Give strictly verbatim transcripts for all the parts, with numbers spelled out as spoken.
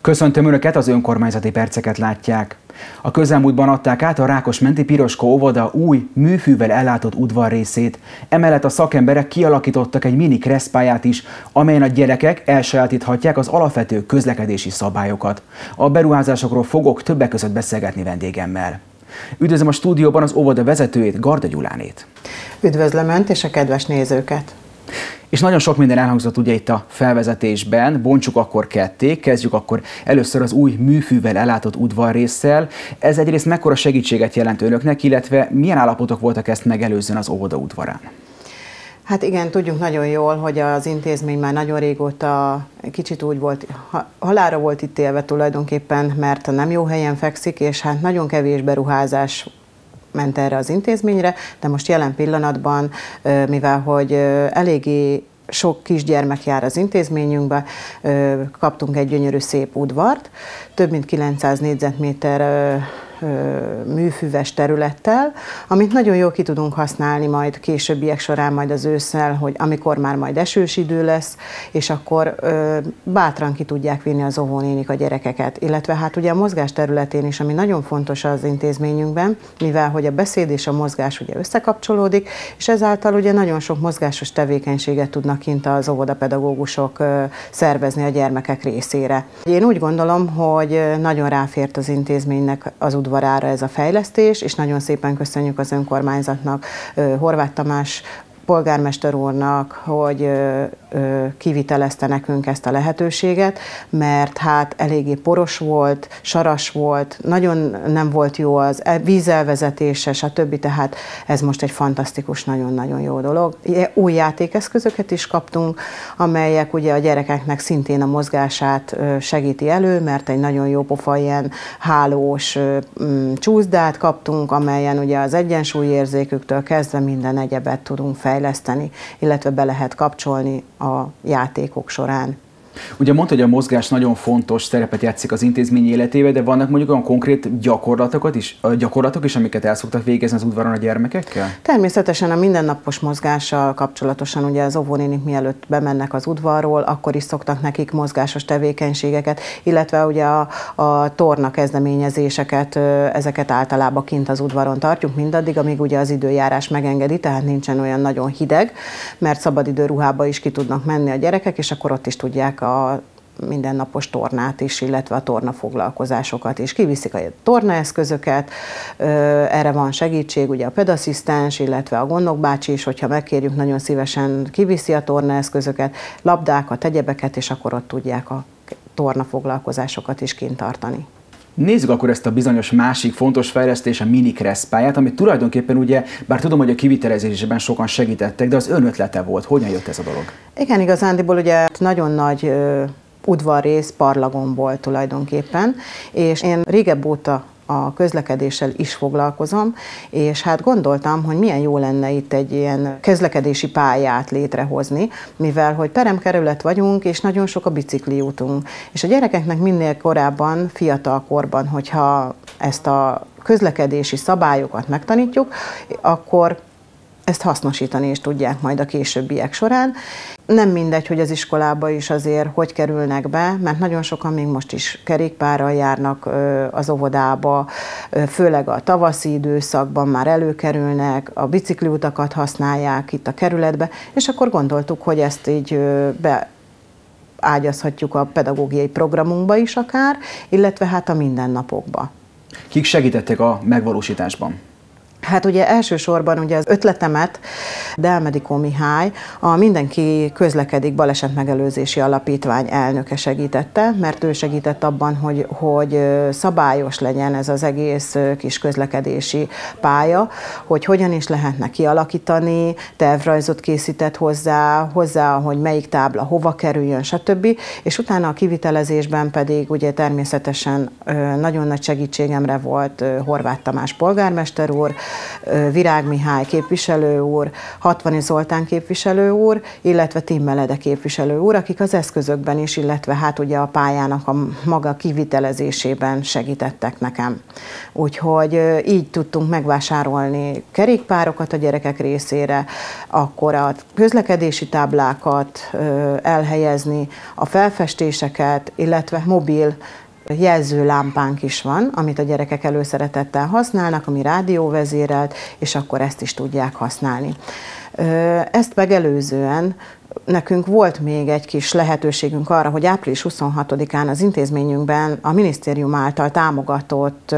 Köszöntöm Önöket, az önkormányzati perceket látják. A közelmúltban adták át a Rákosmenti Piroska óvoda új, műfűvel ellátott udvarrészét. Emellett a szakemberek kialakítottak egy mini kresszpályát is, amelyen a gyerekek elsajátíthatják az alapvető közlekedési szabályokat. A beruházásokról fogok többek között beszélgetni vendégemmel. Üdvözlöm a stúdióban az óvoda vezetőjét, Garda Gyulánét. Üdvözlöm Önt és a kedves nézőket! És nagyon sok minden elhangzott ugye itt a felvezetésben, bontsuk akkor ketté, kezdjük akkor először az új műfűvel ellátott udvarrésszel. Ez egyrészt mekkora segítséget jelent Önöknek, illetve milyen állapotok voltak ezt megelőzően az óvoda udvarán? Hát igen, tudjuk nagyon jól, hogy az intézmény már nagyon régóta kicsit úgy volt, halálra volt ítélve tulajdonképpen, mert nem jó helyen fekszik, és hát nagyon kevés beruházás ment erre az intézményre, de most jelen pillanatban, mivel hogy eléggé sok kisgyermek jár az intézményünkbe, kaptunk egy gyönyörű szép udvart, több mint kilencszáz négyzetméter műfüves területtel, amit nagyon jól ki tudunk használni majd későbbiek során, majd az ősszel, hogy amikor már majd esős idő lesz, és akkor ö, bátran ki tudják vinni az óvónénik a gyerekeket. Illetve hát ugye a mozgás területén is, ami nagyon fontos az intézményünkben, mivel hogy a beszéd és a mozgás ugye összekapcsolódik, és ezáltal ugye nagyon sok mozgásos tevékenységet tudnak kint az óvodapedagógusok ö, szervezni a gyermekek részére. Én úgy gondolom, hogy nagyon ráfért az intézménynek az udvarára ez a fejlesztés, és nagyon szépen köszönjük az önkormányzatnak, Horváth Tamás polgármester úrnak, hogy kivitelezte nekünk ezt a lehetőséget, mert hát eléggé poros volt, saras volt, nagyon nem volt jó az vízelvezetése, stb. Tehát ez most egy fantasztikus, nagyon-nagyon jó dolog. Új játékeszközöket is kaptunk, amelyek ugye a gyerekeknek szintén a mozgását segíti elő, mert egy nagyon jó pofa ilyen hálós csúszdát kaptunk, amelyen ugye az egyensúlyérzéküktől kezdve minden egyebet tudunk fejleszteni, illetve be lehet kapcsolni a játékok során. Ugye mondta, hogy a mozgás nagyon fontos szerepet játszik az intézmény életében, de vannak mondjuk olyan konkrét gyakorlatokat is, gyakorlatok is, amiket el szoktak végezni az udvaron a gyermekekkel? Természetesen a mindennapos mozgással kapcsolatosan ugye az óvónénik mielőtt bemennek az udvarról, akkor is szoktak nekik mozgásos tevékenységeket, illetve ugye a, a torna kezdeményezéseket, ezeket általában kint az udvaron tartjuk mindaddig, amíg ugye az időjárás megengedi, tehát nincsen olyan nagyon hideg, mert szabadidő ruhába is ki tudnak menni a gyerekek, és akkor ott is tudják a mindennapos tornát is, illetve a tornafoglalkozásokat is. Kiviszik a tornaeszközöket, erre van segítség, ugye a pedasszisztens, illetve a gondnokbácsi is, hogyha megkérjük, nagyon szívesen kiviszi a tornaeszközöket, labdákat, egyebeket, és akkor ott tudják a tornafoglalkozásokat is kint tartani. Nézzük akkor ezt a bizonyos másik fontos fejlesztés, a mini kresszpályát, amit tulajdonképpen ugye, bár tudom, hogy a kivitelezésben sokan segítettek, de az ön ötlete volt. Hogyan jött ez a dolog? Igen, igazándiból ugye nagyon nagy ö, udvarrész Parlagon volt tulajdonképpen, és én régebb óta a közlekedéssel is foglalkozom, és hát gondoltam, hogy milyen jó lenne itt egy ilyen közlekedési pályát létrehozni, mivel hogy peremkerület vagyunk, és nagyon sok a bicikliútunk. És a gyerekeknek minél korábban, fiatal korban, hogyha ezt a közlekedési szabályokat megtanítjuk, akkor ezt hasznosítani is tudják majd a későbbiek során. Nem mindegy, hogy az iskolába is azért hogy kerülnek be, mert nagyon sokan még most is kerékpárral járnak az óvodába, főleg a tavaszi időszakban már előkerülnek, a bicikliutakat használják itt a kerületbe, és akkor gondoltuk, hogy ezt így beágyazhatjuk a pedagógiai programunkba is akár, illetve hát a mindennapokba. Kik segítettek a megvalósításban? Hát ugye elsősorban ugye az ötletemet Delmedikó Mihály, a Mindenki Közlekedik Balesetmegelőzési Alapítvány elnöke segítette, mert ő segített abban, hogy, hogy szabályos legyen ez az egész kis közlekedési pálya, hogy hogyan is lehetne kialakítani, tervrajzot készített hozzá, hozzá, hogy melyik tábla hova kerüljön, stb. És utána a kivitelezésben pedig ugye természetesen nagyon nagy segítségemre volt Horváth Tamás polgármester úr, Virág Mihály képviselő úr, Hatvani Zoltán képviselő úr, illetve Timmelede képviselő úr, akik az eszközökben is, illetve hát ugye a pályának a maga kivitelezésében segítettek nekem. Úgyhogy így tudtunk megvásárolni kerékpárokat a gyerekek részére, akkor a közlekedési táblákat elhelyezni, a felfestéseket, illetve mobil jelzőlámpánk is van, amit a gyerekek előszeretettel használnak, ami rádióvezérelt, és akkor ezt is tudják használni. Ezt megelőzően nekünk volt még egy kis lehetőségünk arra, hogy április huszonhatodikán az intézményünkben a minisztérium által támogatott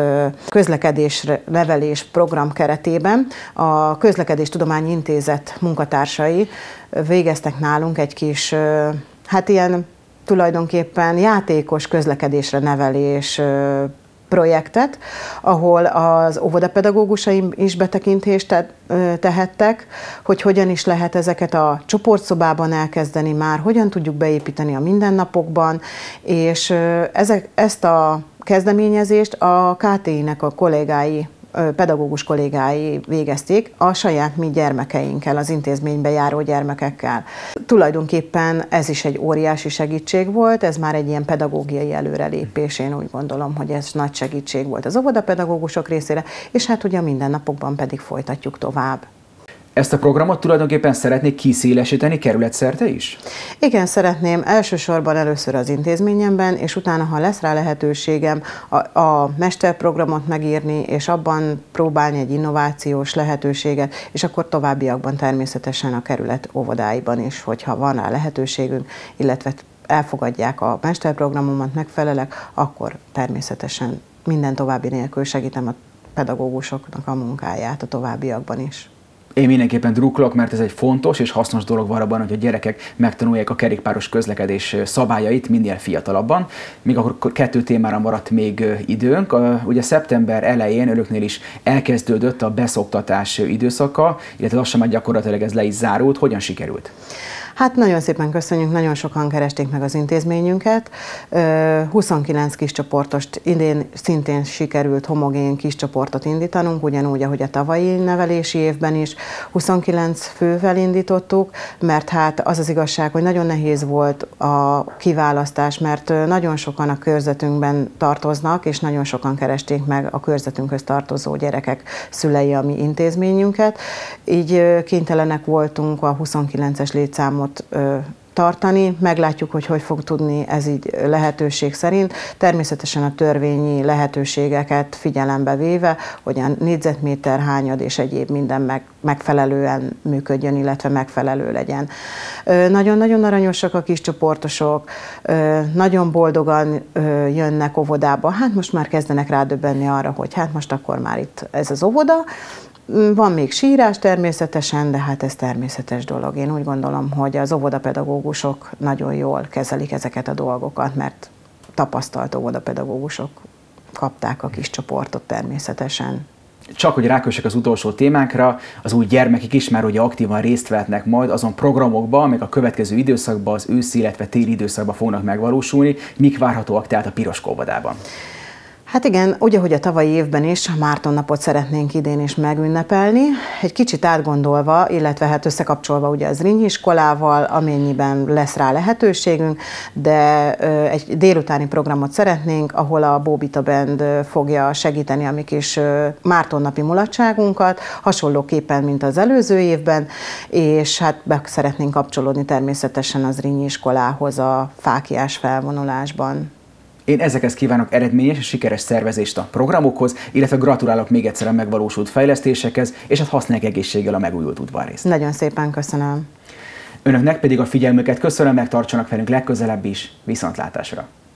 közlekedésnevelés program keretében a Közlekedéstudományi Intézet munkatársai végeztek nálunk egy kis, hát ilyen tulajdonképpen játékos közlekedésre nevelés projektet, ahol az óvodapedagógusaim is betekintést tehettek, hogy hogyan is lehet ezeket a csoportszobában elkezdeni már, hogyan tudjuk beépíteni a mindennapokban, és ezek, ezt a kezdeményezést a ká té í-nek a kollégái, pedagógus kollégái végezték a saját mi gyermekeinkkel, az intézménybe járó gyermekekkel. Tulajdonképpen ez is egy óriási segítség volt, ez már egy ilyen pedagógiai előrelépés, én úgy gondolom, hogy ez nagy segítség volt az óvodapedagógusok részére, és hát ugye a mindennapokban pedig folytatjuk tovább. Ezt a programot tulajdonképpen szeretnék kiszélesíteni kerületszerte is? Igen, szeretném elsősorban először az intézményemben, és utána, ha lesz rá lehetőségem, a, a mesterprogramot megírni, és abban próbálni egy innovációs lehetőséget, és akkor továbbiakban természetesen a kerület óvodáiban is, hogyha van rá lehetőségünk, illetve elfogadják a mesterprogramomat, megfelelek, akkor természetesen minden további nélkül segítem a pedagógusoknak a munkáját a továbbiakban is. Én mindenképpen drukkolok, mert ez egy fontos és hasznos dolog van abban, hogy a gyerekek megtanulják a kerékpáros közlekedés szabályait minél fiatalabban. Még akkor kettő témára maradt még időnk. Ugye szeptember elején önöknél is elkezdődött a beszoktatás időszaka, illetve lassan már gyakorlatilag ez le is zárult. Hogyan sikerült? Hát nagyon szépen köszönjük, nagyon sokan keresték meg az intézményünket. huszonkilenc kiscsoportost idén szintén sikerült homogén kiscsoportot indítanunk, ugyanúgy, ahogy a tavalyi nevelési évben is huszonkilenc fővel indítottuk, mert hát az az igazság, hogy nagyon nehéz volt a kiválasztás, mert nagyon sokan a körzetünkben tartoznak, és nagyon sokan keresték meg a körzetünkhöz tartozó gyerekek szülei a mi intézményünket. Így kénytelenek voltunk a huszonkilences létszámot tartani, meglátjuk, hogy hogy fog tudni ez így lehetőség szerint. Természetesen a törvényi lehetőségeket figyelembe véve, hogy a négyzetméter hányad és egyéb minden meg, megfelelően működjön, illetve megfelelő legyen. Nagyon-nagyon aranyosak a kis csoportosok, nagyon boldogan jönnek óvodába, hát most már kezdenek rádöbbenni arra, hogy hát most akkor már itt ez az óvoda. Van még sírás természetesen, de hát ez természetes dolog. Én úgy gondolom, hogy az óvodapedagógusok nagyon jól kezelik ezeket a dolgokat, mert tapasztalt óvodapedagógusok kapták a kis csoportot természetesen. Csak hogy rákössek az utolsó témánkra, az új gyermekek is már ugye aktívan részt vehetnek majd azon programokban, amik a következő időszakban, az őszi, illetve téli időszakban fognak megvalósulni. Mik várhatóak tehát a Piroska óvodában? Hát igen, ugye, hogy a tavalyi évben is a Márton napot szeretnénk idén is megünnepelni, egy kicsit átgondolva, illetve hát összekapcsolva ugye az Zrínyi iskolával, amennyiben lesz rá lehetőségünk, de egy délutáni programot szeretnénk, ahol a Bóbita Band fogja segíteni a mi kis Márton napi mulatságunkat, hasonlóképpen, mint az előző évben, és hát be szeretnénk kapcsolódni természetesen az Zrínyi iskolához a fáklyás felvonulásban. Én ezekhez kívánok eredményes és sikeres szervezést a programokhoz, illetve gratulálok még egyszer a megvalósult fejlesztésekhez, és hát használják egészséggel a megújult udvarrészt. Nagyon szépen köszönöm. Önöknek pedig a figyelmüket köszönöm, megtartsanak velünk legközelebb is, viszontlátásra!